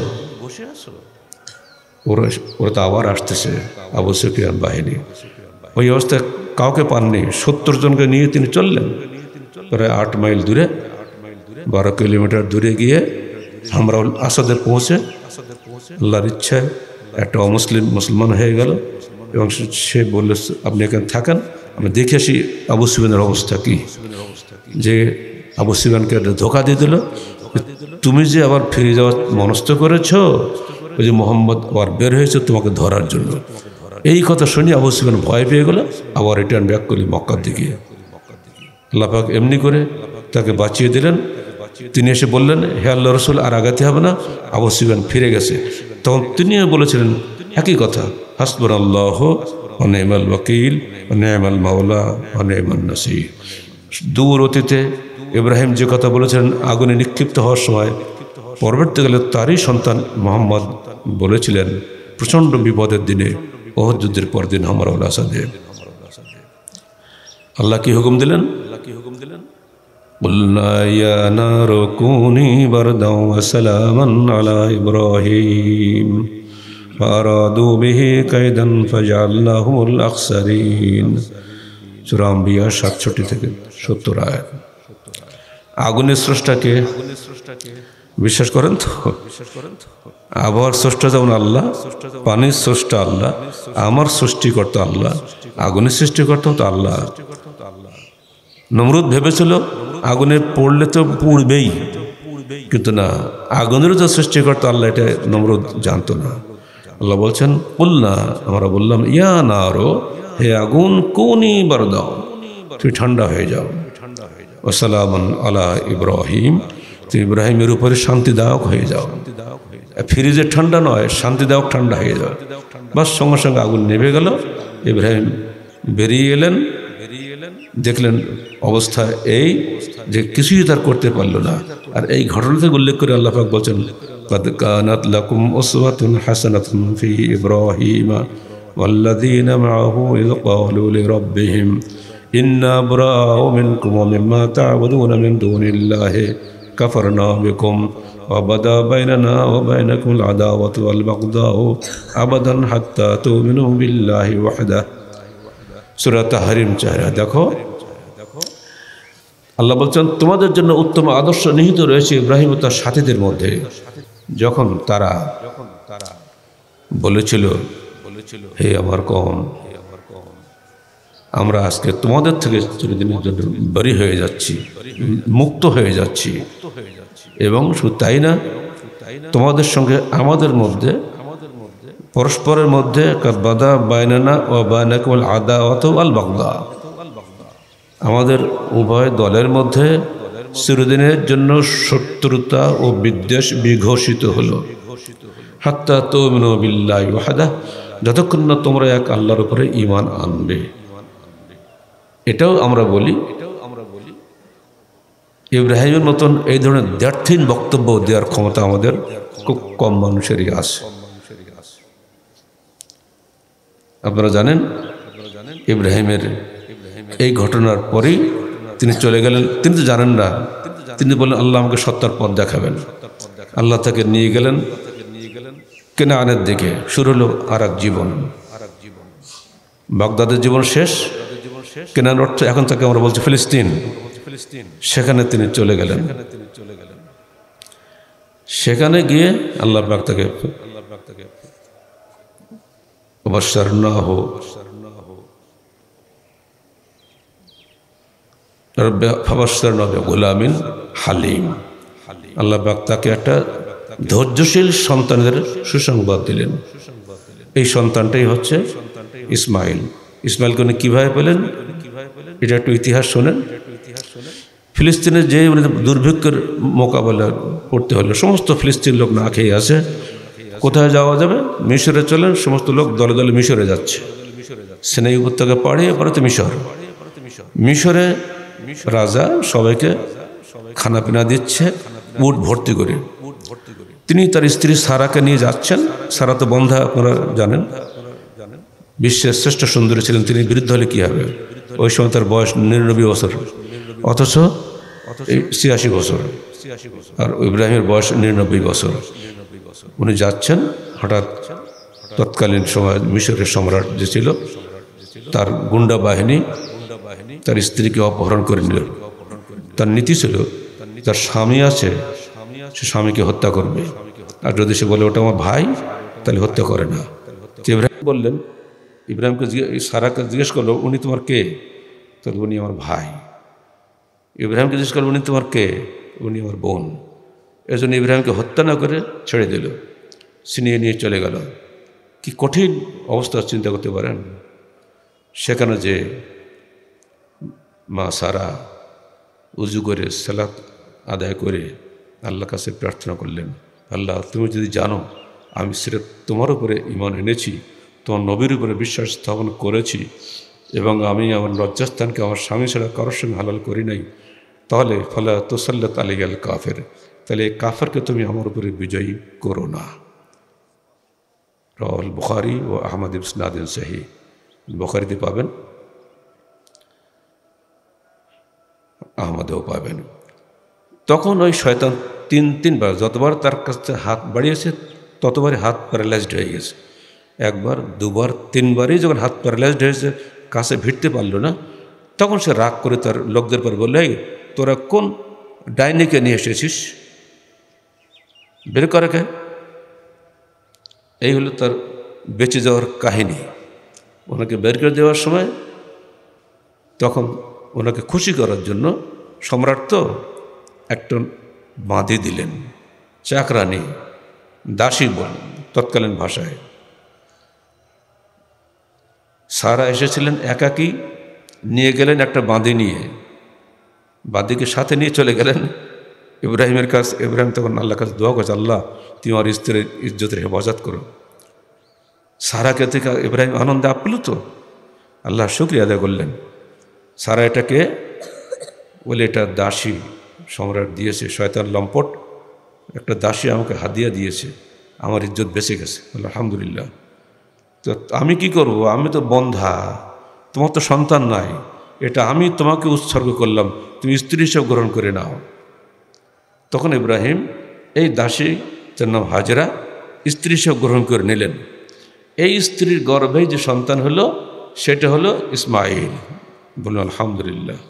ওরা তো আবার আসতেছে, আবু সুফিয়ান বাহিনী। ওই অবস্থায় কাউকে পাননি, 70 জনকে নিয়ে তিনি চললেন প্রায় 8 মাইল দূরে, 12 কিলোমিটার দূরে গিয়ে হামরাউল আসাদে পৌঁছে আল্লাহর ইচ্ছায় একটা অমুসলিম মুসলমান হয়ে গেল। এবং সে বলল, আপনি এখানে থাকেন, আমি দেখে আসি আবু সুফিয়ানের অবস্থা কি। যে আবু সুফিয়ানকে ধোঁকা দিয়ে দিল, তুমি যে আবার ফিরে যাওয়ার মনস্থ করেছ, ওই যে মোহাম্মদ আবার বের হয়েছে তোমাকে ধরার জন্য। এই কথা শুনে আবু সুফিয়ান ভয় পেয়ে গেল, আবার রিটার্ন ব্যাক করলি মক্কার দিকে। আল্লাহ পাক এমনি করে তাকে বাঁচিয়ে দিলেন। তিনি এসে বললেন, হে আল্লাহ রসুল, আর আগাতে হবে না, আবু সুফিয়ান ফিরে গেছে। তখন তিনিও বলেছিলেন একই কথা, হাসবুনাল্লাহু ওয়া নি'মাল ওয়াকিল ওয়া নি'মাল মাওলা ওয়া নি'মান নাসির। দূর অতীতে ইব্রাহিম যে কথা বলেছিলেন আগুনে নিক্ষিপ্ত হওয়ার সময়, পরবর্তীকালে তারই সন্তান মোহাম্মদ বলেছিলেন প্রচণ্ড বিপদের দিনে, ওহুদ যুদ্ধের পর দিন হামরাউল আসাদে। আল্লাহ কি হুকুম দিলেন? কুলনা ইয়া নারু কুনি বারদাও ওয়া সালামান আলা ইব্রাহিম ফারাদু বিহি কাইদান ফাজআলনাহুমুল আখসারিন। সূরা আম্বিয়া 67 থেকে 70 আয়াত। আগুনের স্রষ্টাকে বিশ্বাস করেন তো? আবহাওয়ার স্রষ্টা যেমন আল্লাহ, পানির স্রষ্টা আল্লাহ, আমার সৃষ্টিকর্তা আল্লাহ, আগুনের সৃষ্টিকর্তাও তো আল্লাহ। নমরুদ ভেবেছিল আগুনে পড়লে তো পুড়বেই, কিন্তু না, আগুনেরও যে সৃষ্টিকর্তা আল্লাহ, এটা নমরুদ জানতো না। আল্লাহ বলছেন, কুলনা, আমরা বললাম, ইয়া নারো, হে আগুন, কুনি বারদাও, তুমি ঠান্ডা হয়ে যাও, ওয়া সালামান আলা ইব্রাহিম, তুমি ইব্রাহিমের উপরে শান্তিদায়ক হয়ে যাও। ফ্রিজে ঠান্ডা নয়, শান্তিদায়ক ঠান্ডা হয়ে যাও। বাস, সঙ্গে সঙ্গে আগুন নেভে গেল। ইব্রাহিম বেরিয়ে এলেন, দেখলেন অবস্থা এই যে কিছুই তার করতে পারলো না। আর এই ঘটনা থেকে উল্লেখ করে আল্লাহ পাক বলছেন, قد كانت لكم أسوة حسنة في إبراهيم والذين معه إذ قالوا لربهم ইন্না বুরাউ মিনকুম ওয়া মিম্মা তা'বুদুনা মিন দুনিল্লাহি কাফারনা বিকুম ওয়া বাদা বাইনানা ওয়া বাইনাকুমুল আদাওয়াতু ওয়াল বাগদাউ আবাদান হাত্তা তু'মিনু বিল্লাহি ওয়াহদাহ। সূরা তাহরিম 4। দেখো আল্লাহ বলছেন তোমাদের জন্য উত্তম আদর্শ নিহিত রয়েছে ইব্রাহিম ও তার সাথীদের মধ্যে। যখন তারা বলেছিল, হে আমার কওম, আমরা আজকে তোমাদের থেকে চিরদিনের জন্য বরী হয়ে যাচ্ছি, মুক্ত হয়ে যাচ্ছি, এবং শুধু তাই না, তোমাদের সঙ্গে আমাদের মধ্যে পরস্পরের মধ্যে বাদা বাইনানা ও বাইনাকুমুল আদাওয়াত ওয়াল বাগদা, আমাদের উভয় দলের মধ্যে চিরদিনের জন্য শত্রুতা ও বিদ্বেষ বিঘোষিত হলো। হাত্তা তু'মিনু বিল্লাহি ওয়াহদাহ, যতক্ষণ না তোমরা এক আল্লাহর উপরে ঈমান আনবে। এটাও আমরা বলি ইব্রাহিমের মতন এই ধরনের দ্ব্যর্থহীন বক্তব্য দেওয়ার ক্ষমতা আমাদের খুব কম মানুষেরই আছে। আপনারা জানেন ইব্রাহিমের এই ঘটনার পরেই তিনি চলে গেলেন। তিনি তো জানেন না, তিনি বললেন আল্লাহ আমাকে সত্যার পথ দেখাবেন। আল্লাহ তাকে নিয়ে গেলেন কেনানের দিকে। শুরু হলো আর এক জীবন। বাগদাদের জীবন শেষ, কেনান অর্থ এখন তাকে আমরা বলছি ফিলিস্তিন। সেখানে তিনি চলে গেলেন। সেখানে গিয়ে আল্লাহ পাক তাকে বাশশারনাহু গোলামিন হালিম, আল্লাহ পাক তাকে একটা ধৈর্যশীল সন্তানের সুসংবাদ দিলেন। এই সন্তানটাই হচ্ছে ইসমাইল। ইসমাইলকে উনি কীভাবে পেলেন এটা একটু ইতিহাস শোনেন। ফিলিস্তিনের যে দুর্ভিক্ষের মোকাবেলা করতে হলো, সমস্ত ফিলিস্তিন লোক না খেয়ে আছে, কোথায় যাওয়া যাবে? মিশরে চলেন। সমস্ত লোক দলে দলে মিশরে যাচ্ছে। সিনাই উপত্যকা পাড়িয়ে পরে তো মিশরে রাজা সবাইকে খানা পিনা দিচ্ছে উট ভর্তি করে। তিনি তার স্ত্রী সারাকে নিয়ে যাচ্ছেন। সারা তো বন্ধা, আপনারা জানেন, বিশ্বের শ্রেষ্ঠ সুন্দরী ছিলেন। তিনি বিরুদ্ধ হলে কী হবে? ওই সময় তার বয়স 99 বছর, অথচ 86 বছর, আর ইব্রাহিমের বয়স 99 বছর। উনি যাচ্ছেন, হঠাৎ তৎকালীন সময় মিশরের সম্রাট যে ছিল তার গুন্ডা বাহিনী তার স্ত্রীকে অপহরণ করে নিল। তার নীতি ছিল তার স্বামী আছে, সে স্বামীকে হত্যা করবে, আর যদি সে বলে ওটা আমার ভাই তাহলে হত্যা করে না। ইব্রাহিম বললেন, ইব্রাহিমকে সারাকে জিজ্ঞেস করলো উনি তোমার কে? তাহলে উনি আমার ভাই। ইব্রাহিমকে জিজ্ঞেস করলো উনি তোমার কে? উনি আমার বোন। এই জন্য ইব্রাহিমকে হত্যা না করে ছেড়ে দিল, ছিনিয়ে নিয়ে চলে গেল। কি কঠিন অবস্থা চিন্তা করতে পারেন। সেখানে যে মা সারা উজু করে সালাত আদায় করে আল্লাহর কাছে প্রার্থনা করলেন, আল্লাহ তুমি যদি জানো আমি সিরাত তোমার উপরে ঈমান এনেছি, তোমার নবীর উপরে বিশ্বাস স্থাপন করেছি, এবং আমি আমার লজ্জাস্থানকে আমার স্বামী ছাড়া কারোর সঙ্গে হালাল করি নাই, তাহলে ফালা তুসাল্লাত আলাইয়াল কাফের, তাহলে এই কাফেরকে তুমি আমার উপরে বিজয়ী করো না। রাওয়াহুল বুখারী ও আহমদ ইসনাদিন সহিহ। বুখারীতে পাবেন, আহমদেও পাবেন। তখন ওই শয়তান তিনবার যতবার তার কাছে হাত বাড়িয়েছে ততবারই হাত প্যারালাইজড হয়ে গেছে। একবার, দুবার, তিনবারই যখন হাত প্যারালাইজড হয়েছে, কাছে ভিড়তে পারলো না, তখন সে রাগ করে তার লোকদের পর বললে, তোরা কোন ডাইনিকে নিয়ে এসেছিস, বের করে কে? এই হলো তার বেঁচে যাওয়ার কাহিনী। ওনাকে বের করে দেওয়ার সময় তখন ওনাকে খুশি করার জন্য সম্রাট তো একটা বাঁধি দিলেন, চাকরানি, দাসী বল তৎকালীন ভাষায়। সারা এসেছিলেন একাকী, নিয়ে গেলেন একটা বাঁধি নিয়ে, বাঁধিকে সাথে নিয়ে চলে গেলেন ইব্রাহিমের কাছে। ইব্রাহিম তখন আল্লাহর কাছে দোয়া করছে, আল্লাহ তুমি আমার স্ত্রীর ইজ্জতের হেফাজত করো। সারাকে থেকে ইব্রাহিম আনন্দে আপ্লুত, আল্লাহ শুকরিয়া আদায় করলেন। সারা এটাকে বলে এটা দাসী সম্রাট দিয়েছে, শয়তান লম্পট একটা দাসী আমাকে হাদিয়া দিয়েছে, আমার ইজ্জত বেঁচে গেছে। আলহামদুলিল্লাহ। তো আমি কি করব? আমি তো বন্ধা, তোমার তো সন্তান নাই, এটা আমি তোমাকে উৎসর্গ করলাম, তুমি স্ত্রী হিসেবে গ্রহণ করে নাও। তখন ইব্রাহিম এই দাসী, যার নাম হাজরা, স্ত্রী হিসেবে গ্রহণ করে নিলেন। এই স্ত্রীর গর্ভে যে সন্তান হলো সেটা হলো ইসমাইল। বলুন আলহামদুলিল্লাহ।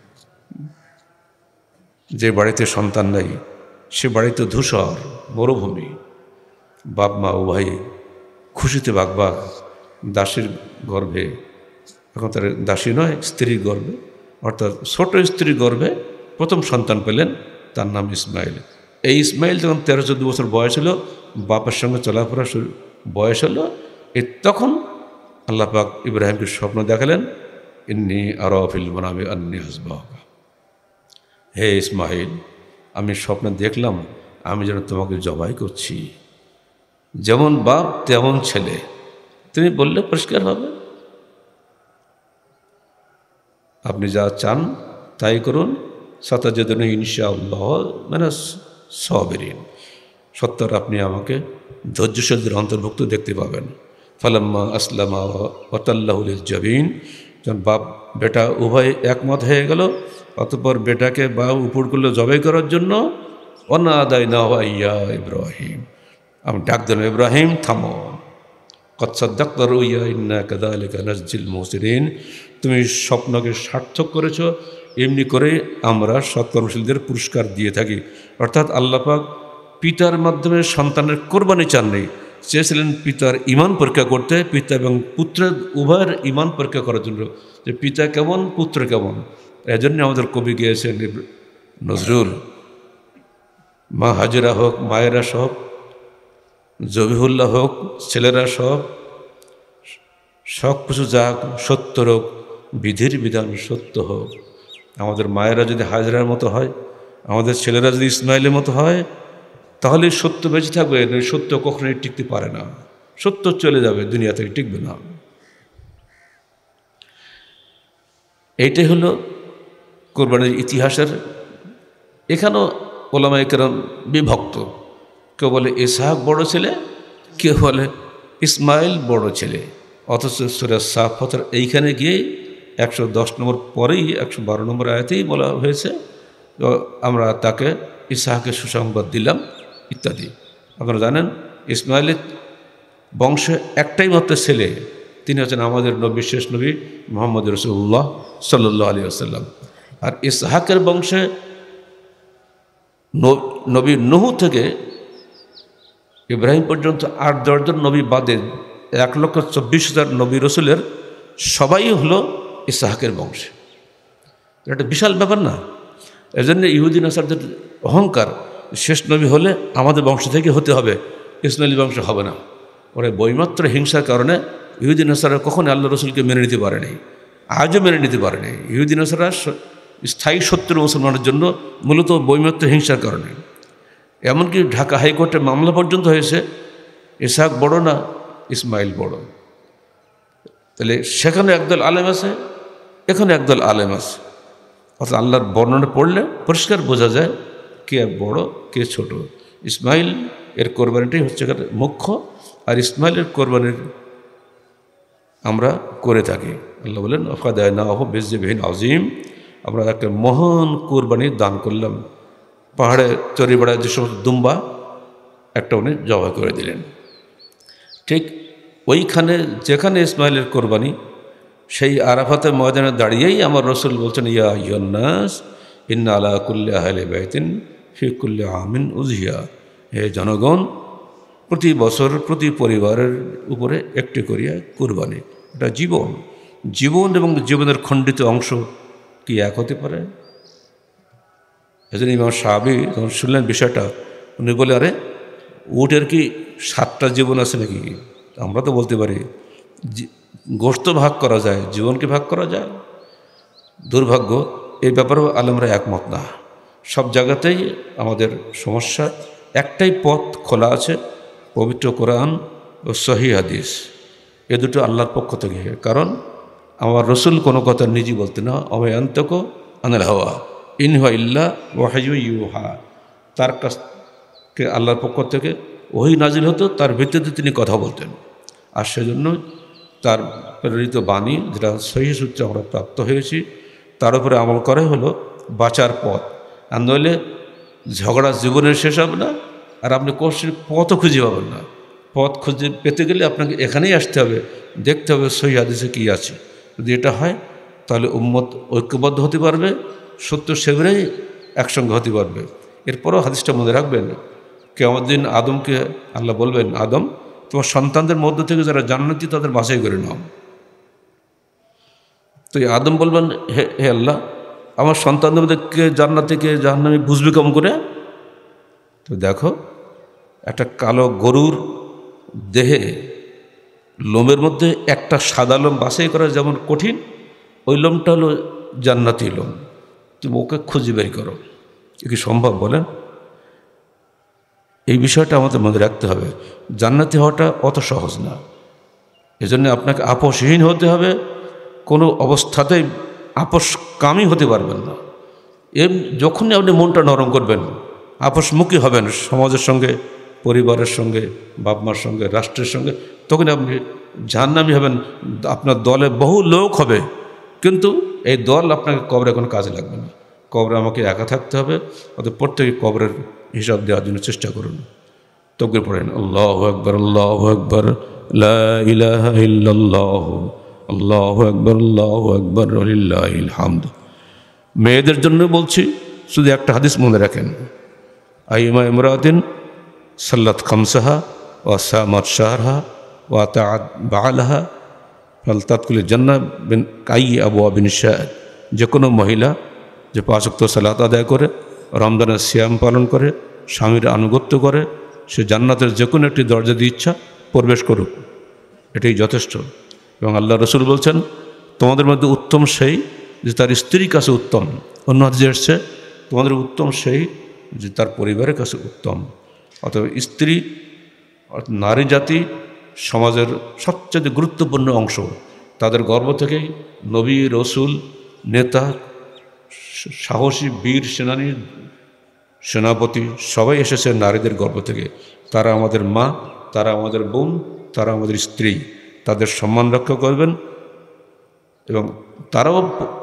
যে বাড়িতে সন্তান নাই সে বাড়িতে ধূসর মরুভূমি, বাপ মা উভয়ে খুশিতে বাগবাগ। দাসীর গর্ভে, এখন তার দাসী নয়, স্ত্রীর গর্ভে, অর্থাৎ ছোট স্ত্রীর গর্ভে প্রথম সন্তান পেলেন, তার নাম ইসমাইল। এই ইসমাইল যখন 13-14 বছর বয়স হলো, বাপের সঙ্গে চলাফেরা বয়স হলো, তখন আল্লাহ পাক ইব্রাহিমকে স্বপ্ন দেখালেন, ইন্নী আরা ফিল মানামি আন্নী আযবাহুকা। হে ইসমাইল, আমি স্বপ্নে দেখলাম আমি যেন তোমাকে জবাই করছি, যেমন বাপ তেমন ছেলে। তুমি বললে পরিষ্কার হবে, আপনি যা চান তাই করুন। সাতাজিদুনি ইনশাআল্লাহ মানে সাবিরিন, সত্তর আপনি আমাকে ধৈর্যশীলদের অন্তর্ভুক্ত দেখতে পাবেন। ফালাম্মা আসলামা ওয়া তাল্লাহু লিল জাবিন, যখন বাপ বেটা উভয় একমত হয়ে গেল, অতঃপর বেটাকে বাপ উপর করলো জবাই করার জন্য। ওয়ানাদাইনাহু ইয়া ইব্রাহিম, আমি ডাক দিলাম, ইব্রাহিম থামো। কদ সাদ্দাকতা রুইয়া ইন্না কাযালিকা নাজজিল মুহসিনিন, তুমি স্বপ্নকে সার্থক করেছ, এমনি করে আমরা সৎকর্মশীলদের পুরস্কার দিয়ে থাকি। অর্থাৎ আল্লাহ পাক পিতার মাধ্যমে সন্তানের কোরবানি চাননি, চেয়েছিলেন পিতার ঈমান পরীক্ষা করতে, পিতা এবং পুত্রের উভয়ের ঈমান পরীক্ষা করার জন্য, যে পিতা কেমন পুত্র কেমন। এজন্য আমাদের কবি গিয়েছেন নজরুল, মা হাজরা হোক, মায়েরা সব, জবিহুল্লাহ হোক, ছেলেরা সব কিছু যাক সত্য হোক, বিধির বিধান সত্য হোক। আমাদের মায়েরা যদি হাজরার মতো হয়, আমাদের ছেলেরা যদি ইসমাইলের মতো হয়, তাহলে সত্য বেঁচে থাকবে। সত্য কখনোই টিকতে পারে না, সত্য চলে যাবে, দুনিয়া থেকে টিকবে না। এইটাই হলো কোরবানির ইতিহাসের। এখানেও ওলামায়ে কেরাম বিভক্ত, কেউ বলে ইসহাক বড় ছেলে, কেউ বলে ইসমাইল বড় ছেলে। অথচ সূরা সাফাতের এইখানে গিয়ে 110 নম্বর পরেই 112 নম্বর আয়াতেই বলা হয়েছে, আমরা তাকে ইসহাকের সুসংবাদ দিলাম ইত্যাদি। আপনারা জানেন ইসমাইলের বংশে একটাই মাত্র ছেলে, তিনি হচ্ছেন আমাদের নবী, শেষ নবী মুহাম্মদ রাসূলুল্লাহ সাল্লাল্লাহু আলাইহি ওয়াসাল্লাম। আর ইসহাকের বংশে নবী নূহ থেকে ইব্রাহিম পর্যন্ত 8-10 জন নবী বাদে 1,24,000 নবী রসুলের সবাই হলো ইসহাকের বংশে। এটা বিশাল ব্যাপার না? এজন্য ইহুদি নাসারদের অহংকার, শেষ নবী হলে আমাদের বংশ থেকে হতে হবে, ইসমাইলি বংশ হবে না। ওরা বৈমাত্র হিংসার কারণে ইহুদি নাসারা কখনো আল্লাহ রসুলকে মেনে নিতে পারেনি, আজও মেনে নিতে পারেনি। ইহুদি নাসারা স্থায়ী শত্রু মুসলমানের জন্য, মূলত বৈমাত্র হিংসার কারণে। এমনকি ঢাকা হাইকোর্টে মামলা পর্যন্ত হয়েছে, ইসহাক বড় না ইসমাইল বড়। তাহলে সেখানে একদল আলেম আছে, এখানে একদল আলেম আছে। অর্থাৎ আল্লাহর বর্ণনা পড়লে পরিষ্কার বোঝা যায় কে বড় কে ছোট। ইসমাইল এর কোরবানিটাই হচ্ছে মুখ্য, আর ইসমাইলের কোরবানির আমরা করে থাকি। আল্লাহ বলেন ফাদায়নাহু বিযিবহিন আযীম, আমরা একটা মহান কোরবানি দান করলাম। পাহাড়ে চড়ে বেড়ায় যে সমস্ত দুম্বা, একটা উনি জবাই করে দিলেন। ঠিক ওইখানে যেখানে ইসমাইলের কোরবানি, সেই আরাফাতের ময়দানে দাঁড়িয়েই আমার রসুল বলছেন, ইয়া আইয়ুহান নাস ইন্না আলা কুল্লি আহলি বাইতিন ফি কুল্লি আমিন উযহিয়া, হে জনগণ, প্রতি বছর প্রতি পরিবারের উপরে একটি করিয়া কোরবানি। এটা জীবন, জীবন এবং জীবনের খণ্ডিত অংশ কি এক হতে পারে? এজন্য ইমাম সাহাবী যখন শুনলেন বিষয়টা, উনি বলে, আরে উটের কি 7টা জীবন আছে নাকি? আমরা তো বলতে পারি গোশত ভাগ করা যায়, জীবনকে ভাগ করা যায়। দুর্ভাগ্য, এই ব্যাপারেও আলেমরা একমত না। সব জায়গাতেই আমাদের সমস্যা। একটাই পথ খোলা আছে, পবিত্র কোরআন ও সহিহ হাদিস, এ দুটো আল্লাহর পক্ষ থেকে। কারণ আমার রসুল কোনো কথা নিজে বলতে না, অবয়ান্তকো আনিল হাওয়া ইন হুয়া ইল্লা ওয়াহয়ু ইউহা, তার কাছ থেকে আল্লাহর পক্ষ থেকে ওহী নাজিল হতো, তার ভিত্তিতে তিনি কথা বলতেন। আর সেজন্য তার প্রেরিত বাণী যেটা সহিহ সূত্রে আমরা প্রাপ্ত হয়েছি তার উপরে আমল করাই হলো বাঁচার পথ। আর নইলে ঝগড়া জীবনের শেষ হবে না, আর আপনি কোশ্চেন পথও খুঁজে পাবেন না। পথ খুঁজে পেতে গেলে আপনাকে এখানেই আসতে হবে, দেখতে হবে সহিহ হাদিসে কী আছে। যদি এটা হয় তাহলে উম্মত ঐক্যবদ্ধ হতে পারবে, সত্য সেবরেই একসঙ্গে হতে পারবে। এরপরও হাদিসটা মনে রাখবেন, কিয়ামত দিন আদমকে আল্লাহ বলবেন, আদম তোমার সন্তানদের মধ্য থেকে যারা জান্নাতি তাদের বাছাই করে নাও। তো এই আদম বলবেন, হে আল্লাহ, আমার সন্তানদের মধ্যে জান্নাতিকে জাহান্নামী বুঝবে কম করে? তো দেখো, একটা কালো গরুর দেহে লোমের মধ্যে একটা সাদা লোম বাছাই করা যেমন কঠিন, ওই লোমটা হলো জান্নাতি লোম। তুমি ওকে খুঁজে বের করো। এ কি সম্ভব বলেন? এই বিষয়টা আমাদের মনে রাখতে হবে। জান্নাতি হওয়াটা অত সহজ না। এজন্য আপনাকে আপোষহীন হতে হবে, কোনো অবস্থাতেই আপোষকামী হতে পারবেন না। যখনই আপনি মনটা নরম করবেন, আপোষমুখী হবেন সমাজের সঙ্গে, পরিবারের সঙ্গে, বাপ মার সঙ্গে, রাষ্ট্রের সঙ্গে, তখন আপনি জাহান্নামী হবেন। আপনার দলে বহু লোক হবে, কিন্তু এই দল আপনাকে কবরে কোনো কাজে লাগবে না। কবরে আমাকে একা থাকতে হবে। অর্থাৎ প্রত্যেকে কবরের হিসাব দেওয়ার জন্য চেষ্টা করুন। তকবীর পড়েন, আল্লাহু আকবার, আল্লাহু আকবার, লা ইলাহা ইল্লাল্লাহ, আল্লাহু আকবার, আল্লাহু আকবার, ওয়ালিল্লাহিল হামদ। মেয়েদের জন্য বলছি, শুধু একটা হাদিস মনে রাখেন, আইমা ইমরাতিন সাল্লাত খামসাহা ওয়া সামাত শাহরহা ওয়া তাআত বা'লাহা ফালতাদখুলিল জান্নাহ বিন আইয়ি আবওয়াবিন শাআত। যে কোনো মহিলা যে 5 ওয়াক্ত সালাত আদায় করে, রমজানের সিয়াম পালন করে, স্বামীর আনুগত্য করে, সে জান্নাতের যে কোনো একটি দরজা দিয়ে ইচ্ছা প্রবেশ করুক, এটাই যথেষ্ট। এবং আল্লাহ রসুল বলছেন, তোমাদের মধ্যে উত্তম সেই যে তার স্ত্রীর কাছে উত্তম। অন্য হাদিসে এসেছে, তোমাদের উত্তম সেই যে তার পরিবারের কাছে উত্তম। অথবা স্ত্রী নারী জাতি সমাজের সবচেয়ে গুরুত্বপূর্ণ অংশ। তাদের গর্ভ থেকেই নবী, রসুল, নেতা, সাহসী বীর সেনানী, সেনাপতি সবাই এসেছে নারীদের গর্ভ থেকে। তারা আমাদের মা, তারা আমাদের বোন, তারা আমাদের স্ত্রী। তাদের সম্মান রক্ষা করবেন এবং তারাও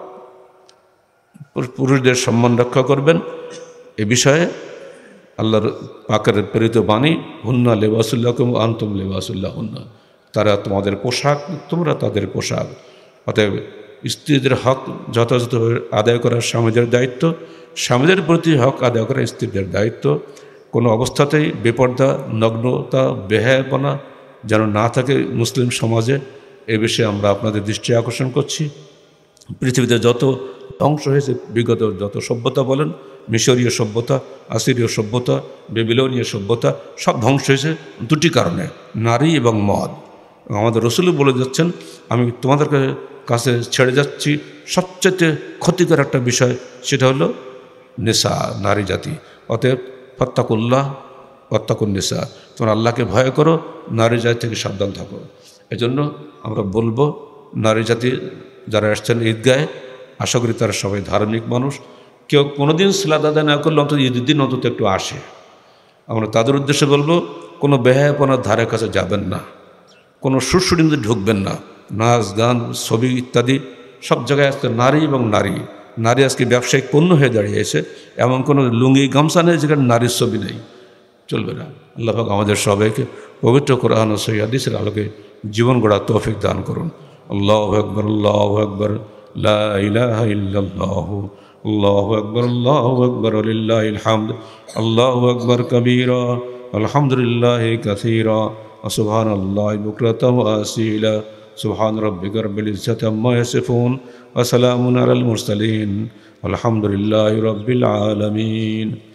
পুরুষদের সম্মান রক্ষা করবেন। এ বিষয়ে আল্লাহর পাকের প্রেরিত বাণী, হুন্না লেবাসুল্লাকুম ওয়া আনতুম লেবাসুল্লাহ হুন্না। তারা তোমাদের পোশাক, তোমরা তাদের পোশাক। অতএব স্ত্রীদের হক যথাযথভাবে আদায় করা স্বামীদের দায়িত্ব, স্বামীদের প্রতি হক আদায় করা স্ত্রীদের দায়িত্ব। কোনো অবস্থাতেই বেপর্দা, নগ্নতা, বেহায়াপনা যেন না থাকে মুসলিম সমাজে। এ বিষয়ে আমরা আপনাদের দৃষ্টি আকর্ষণ করছি। পৃথিবীতে যত ধ্বংস হয়েছে, বিগত যত সভ্যতা বলেন, মিশরীয় সভ্যতা, আসিরীয় সভ্যতা, বেবিলনীয় সভ্যতা, সব ধ্বংস হয়েছে দুটি কারণে, নারী এবং মদ। আমাদের রসুল বলে যাচ্ছেন, আমি তোমাদের কাছে ছেড়ে যাচ্ছি সবচেয়ে ক্ষতিকর একটা বিষয়, সেটা হলো নেশা, নারী জাতি। অতএব ফাত্তাকুল্লাহ ওয়াত্তাকুন নেশা, তোমরা আল্লাহকে ভয় করো, নারী জাতি থেকে সাবধান থাকো। এজন্য আমরা বলবো, নারী জাতি যারা আসছেন ঈদগাহে, আশা করি তারা সবাই ধার্মিক মানুষ। কেউ কোনোদিন সালাত আদায় না করলে অন্তত ঈদের দিন অন্তত একটু আসে। আমরা তাদের উদ্দেশ্যে বলবো, কোনো বেহায়াপনার ধারে কাছে যাবেন না, কোনো সুরসুরিতে ঢুকবেন না। নাচ, গান, ছবি ইত্যাদি সব জায়গায় আজকে নারী এবং নারী। নারী আজকে ব্যবসায়িক পণ্য হয়ে দাঁড়িয়েছে। এমন কোনো লুঙ্গি গামছা নেই যেখানে নারীর ছবি নেই, চলবে না। আল্লাহ পাক আমাদের সবাইকে পবিত্র কোরআন ও সহিহ হাদিসের আলোকে জীবন গড়ার তৌফিক দান করুন। আল্লাহু আকবার, আল্লাহু আকবার, লা ইলাহা ইল্লাল্লাহ, আল্লাহু আকবার, আল্লাহু আকবার, ওয়ালিল্লাহিল হামদ, আল্লাহু আকবার কবীরা, আলহামদুলিল্লাহি কাসীরা, ওয়া সুবহানাল্লাহি বুকরাতান ওয়া আসীলা, সুবহান রাব্বিকা রাব্বিল ইজ্জাতি আম্মা ইয়াসিফুন, ওয়া সালামুন আলাল মুরসালিন, আলহামদুলিল্লাহি রাব্বিল আলামিন।